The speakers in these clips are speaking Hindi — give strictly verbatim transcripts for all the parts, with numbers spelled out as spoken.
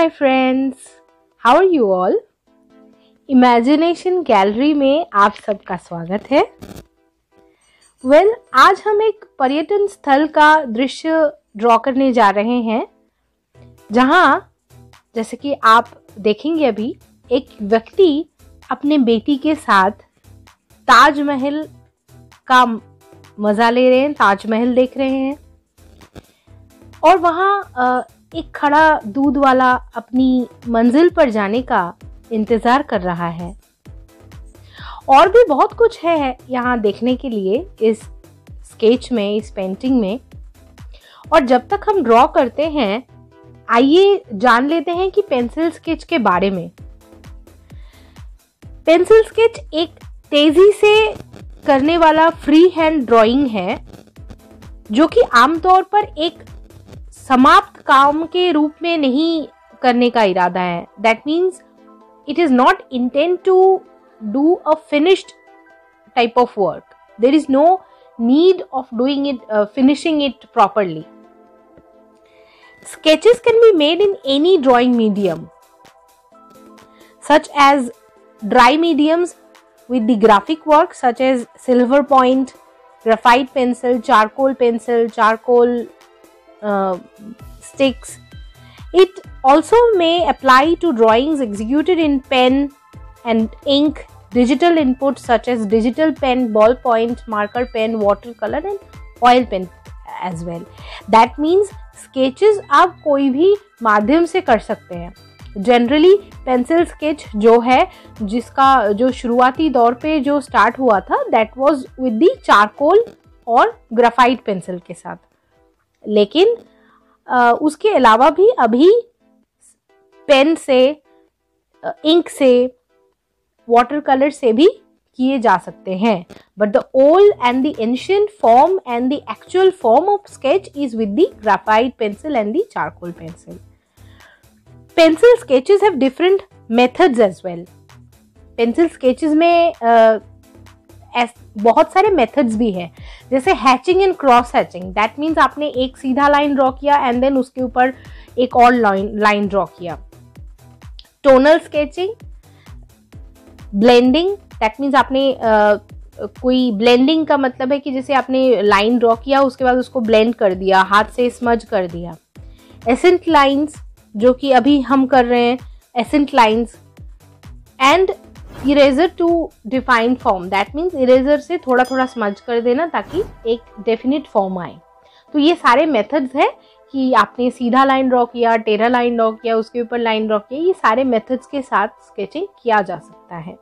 my friends, how are you all? Imagination gallery में आप सबका स्वागत है। वेल well, आज हम एक पर्यटन स्थल का दृश्य ड्रॉ करने जा रहे हैं, जहां जैसे कि आप देखेंगे अभी एक व्यक्ति अपने बेटी के साथ ताजमहल का मजा ले रहे हैं, ताजमहल देख रहे हैं और वहां एक खड़ा दूध वाला अपनी मंजिल पर जाने का इंतजार कर रहा है। और भी बहुत कुछ है यहाँ देखने के लिए इस स्केच में, इस पेंटिंग में। और जब तक हम ड्रॉ करते हैं, आइए जान लेते हैं कि पेंसिल स्केच के बारे में। पेंसिल स्केच एक तेजी से करने वाला फ्री हैंड ड्राइंग है, जो कि आमतौर पर एक समाप्त काम के रूप में नहीं करने का इरादा है। That means it is not intend to do a finished type of work. There is no need of doing it, finishing it properly. Sketches can be made in any drawing medium, such as dry mediums with the graphic work, such as silver point, graphite pencil, charcoal pencil, charcoal uh, sticks. It also may apply to drawings executed in pen and ink, digital inputs such as digital pen, ballpoint, marker pen, watercolor and oil pen as well. That means sketches आप कोई भी माध्यम से कर सकते हैं। जनरली पेंसिल स्केच जो है, जिसका जो शुरुआती दौर पे जो स्टार्ट हुआ था, that was with the charcoal और ग्राफाइट पेंसिल के साथ। लेकिन आ, उसके अलावा भी अभी पेन से, इंक से, वाटर कलर से भी किए जा सकते हैं। But the old and the ancient form and the actual form of sketch is with the graphite pencil and the charcoal pencil. Pencil sketches have different methods as well. Pencil sketches में uh, बहुत सारे मेथड्स भी हैं, जैसे hatching and cross hatching. That means आपने एक सीधा लाइन ड्रॉ किया एंड देन उसके ऊपर एक और लाइन लाइन ड्रॉ किया. Tonal sketching, blending, that means आपने uh, कोई ब्लेंडिंग का मतलब है कि जैसे आपने लाइन ड्रॉ किया, उसके बाद उसको ब्लेंड कर दिया, हाथ से स्मज कर दिया. एसेंट लाइंस, जो कि अभी हम कर रहे हैं, accent lines. And eraser to define form, that means eraser से थोड़ा थोड़ा स्मज कर देना ताकि एक डेफिनेट फॉर्म आए. तो ये सारे मेथड्स हैं कि आपने सीधा लाइन ड्रॉ किया, टेढ़ा लाइन ड्रॉ किया, उसके ऊपर लाइन ड्रॉ किया. ये सारे मेथड्स के साथ स्केचिंग किया जा सकता है.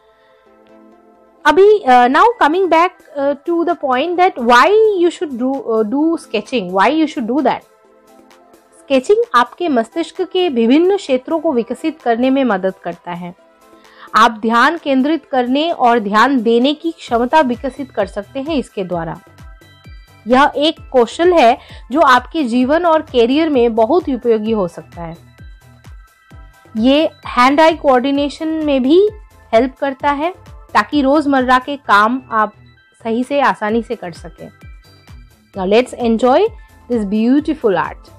अभी now coming back to the point that why you should do do sketching, why you should do that. Sketching आपके मस्तिष्क के विभिन्न क्षेत्रों को विकसित करने में मदद करता है. आप ध्यान केंद्रित करने और ध्यान देने की क्षमता विकसित कर सकते हैं इसके द्वारा. यह एक कौशल है जो आपके जीवन और कैरियर में बहुत उपयोगी हो सकता है. ये हैंड आई कोऑर्डिनेशन में भी हेल्प करता है ताकि रोजमर्रा के काम आप सही से, आसानी से कर सकें. Now let's enjoy this beautiful art.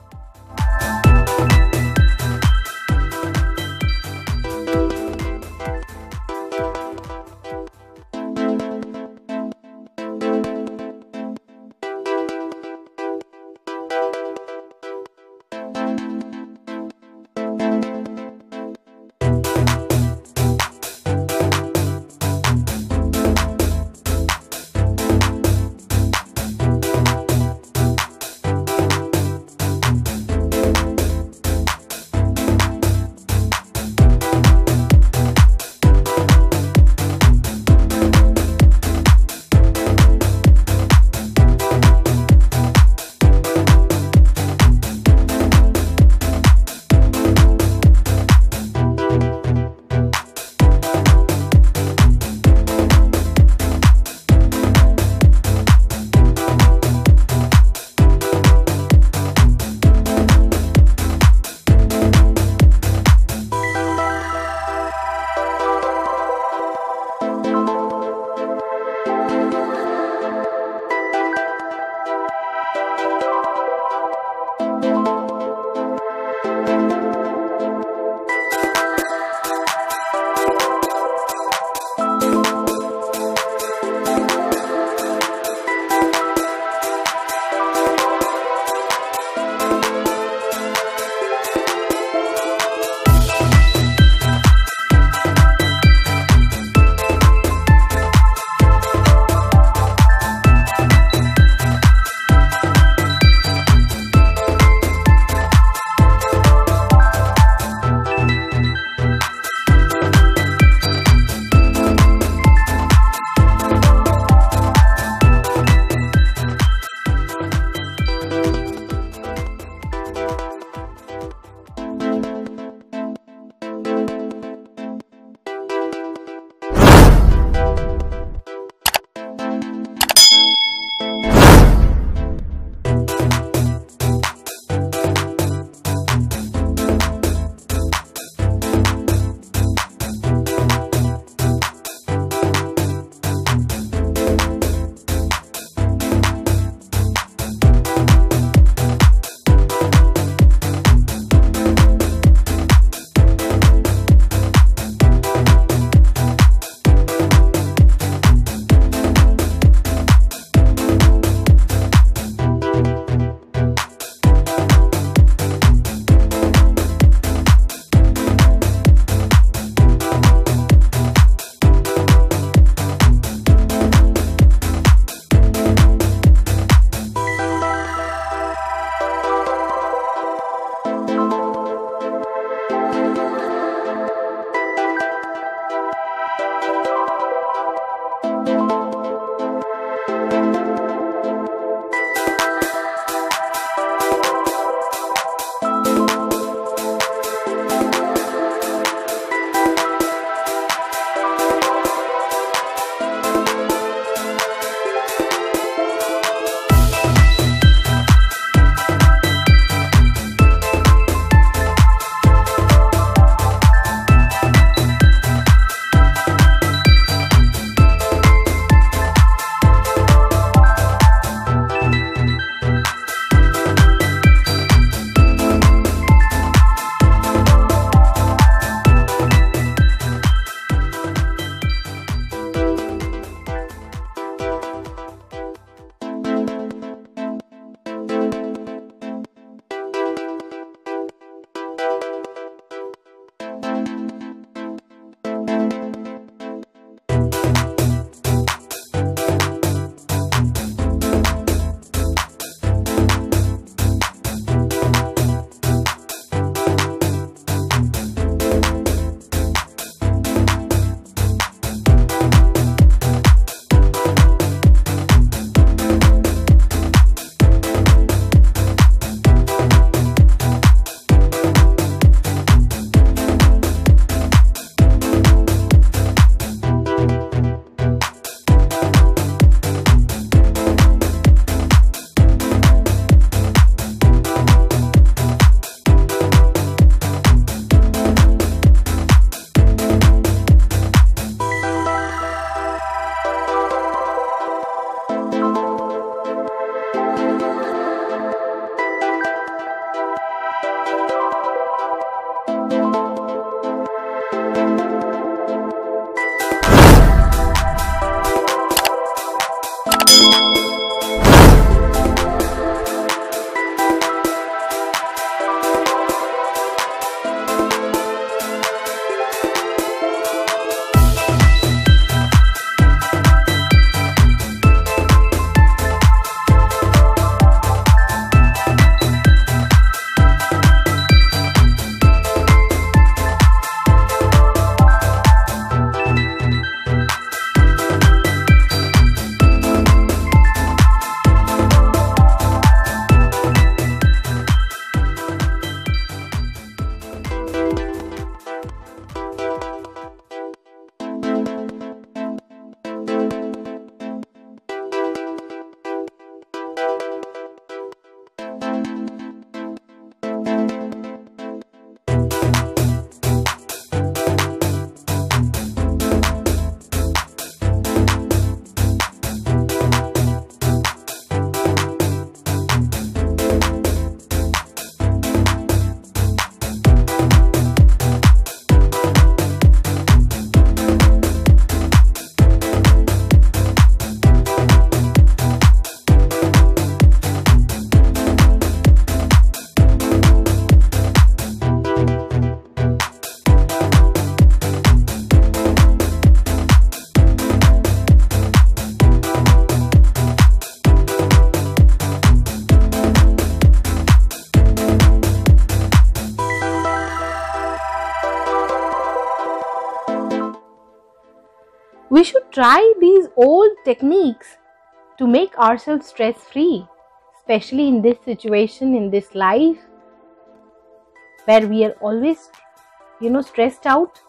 We should try these old techniques to make ourselves stress free, especially in this situation, in this life where we are always, you know, stressed out.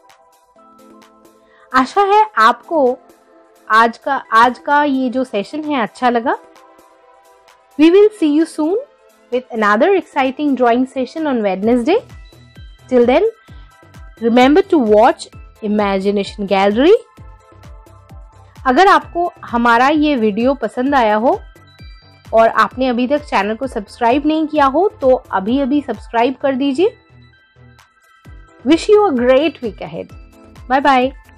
आशा है आपको आज का आज का ये जो सेशन है अच्छा लगा. We will see you soon with another exciting drawing session on Wednesday. Till then, remember to watch Imagination Gallery. अगर आपको हमारा ये वीडियो पसंद आया हो और आपने अभी तक चैनल को सब्सक्राइब नहीं किया हो तो अभी अभी सब्सक्राइब कर दीजिए. Wish you a great week ahead. Bye bye.